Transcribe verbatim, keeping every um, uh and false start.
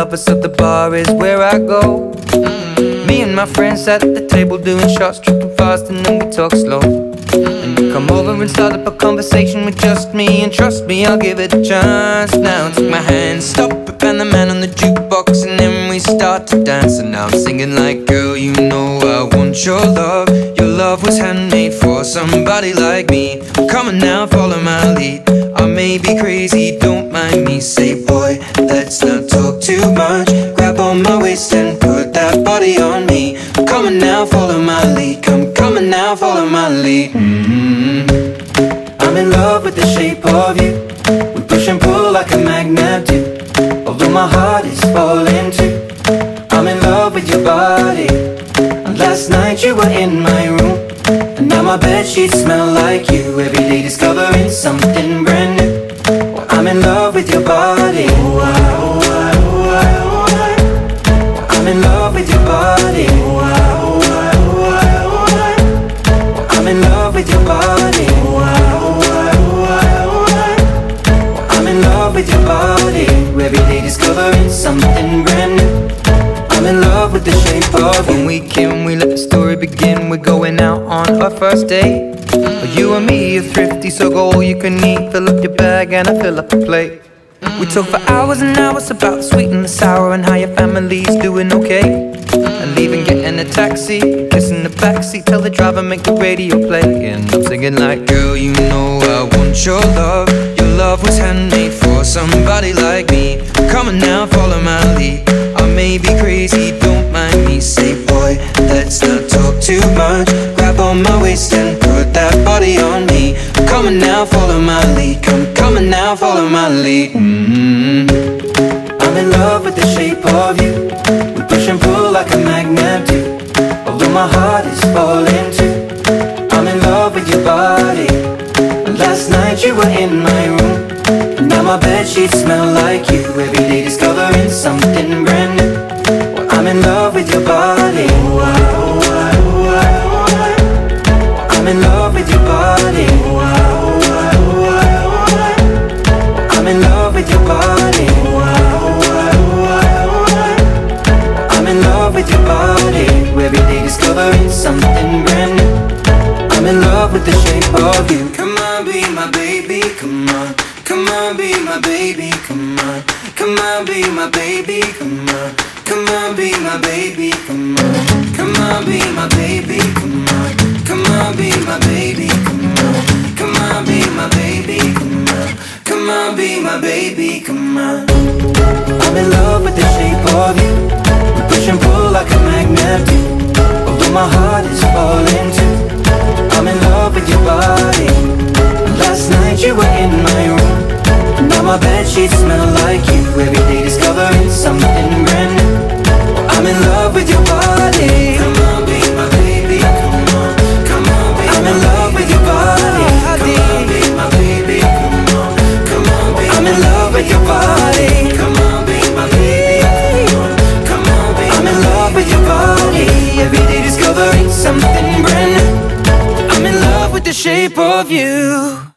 above us, so the bar is where I go. Me and my friends at the table doing shots, tripping fast, and then we talk slow. And you come over and start up a conversation with just me, and trust me, I'll give it a chance. Now take my hand, stop it, and the man on the jukebox, and then we start to dance. And now I'm singing like, girl, you know I want your love. Your love was handmade for somebody like me. Come on now, follow my lead. I may be crazy, don't mind me. Say, boy, let's not talk too much. Grab on my waist and put that body on me. Come on now, follow my lead. Come, come on now, follow my lead. mm-hmm. I'm in love with the shape of you. We push and pull like a magnet do. Although my heart is falling too, I'm in love with your body. And last night you were in my room, and now my bedsheets smell like you. Every day discovering something brand new. Well, I'm in love with your body. Oh, I, oh, I, oh, I, oh, I. Well, I'm in love with your body. Oh, I, oh, I, oh, I, oh, I. Well, I'm in love with your body. Oh, I, oh, I, oh, I, oh, I. Well, I'm in love with your body. Every day discovering something brand new. I'm in love with the shape of you. When we can, we let the story begin. We're going out on our first date. You and me are thrifty, so go all you can eat. Fill up your bag and I fill up the plate. We talk for hours and hours about the sweet and the sour, and how your family's doing okay. And leaving, getting a taxi, kissing the backseat, tell the driver make the radio play. And I'm singing like, girl, you know I want your love. Your love was handmade for somebody like me. Come on now, follow my lead. I may be crazy, don't mind me. Say, boy, let's not talk too much. Grab on my waist and put that body on me. Come on now, follow my lead. Come, come on now, follow my lead. mm-hmm. I'm in love with the shape of you. We push and pull like a magnet do. Although my heart is falling too, I'm in love with your body. And last night you were in my room, and now my bedsheets smell like you. Every day discovering something brand new. Well, I'm in love with your body. Oh, I, oh, I, oh, I, oh, I. Well, I'm in love with your body. Oh, I, oh, I, oh, I, oh, I. Well, I'm in love with your body. Oh, I, oh, I, oh, I, oh, I. Well, I'm in love with your body. Every day discovering something brand new. I'm in love with the shape of you. Come on, be my baby, come on. Come on, be my baby, come on. Come on, be my baby, come on. Come on, be my baby, come on. Come on, be my baby, come on. Come on, be my baby, come on. Come on, be my baby, come on. Come on, be my baby, come on. I'm in love with the shape of you. We push and pull like a magnet do. Although my heart is falling too, I'm in love with your body. Last night you were in my room, now my bedsheets smell like you. Every day discovering something brand new. Well, I'm in love with your body. Come on, be my baby, come on. Come on, be I'm in love with your body. Come on, be my baby, come on. Come on, be I'm in love with your body. Come on, be my baby, come on. Come on, be I'm in love with your body. Every day discovering something brand new. I'm in love with the shape of you.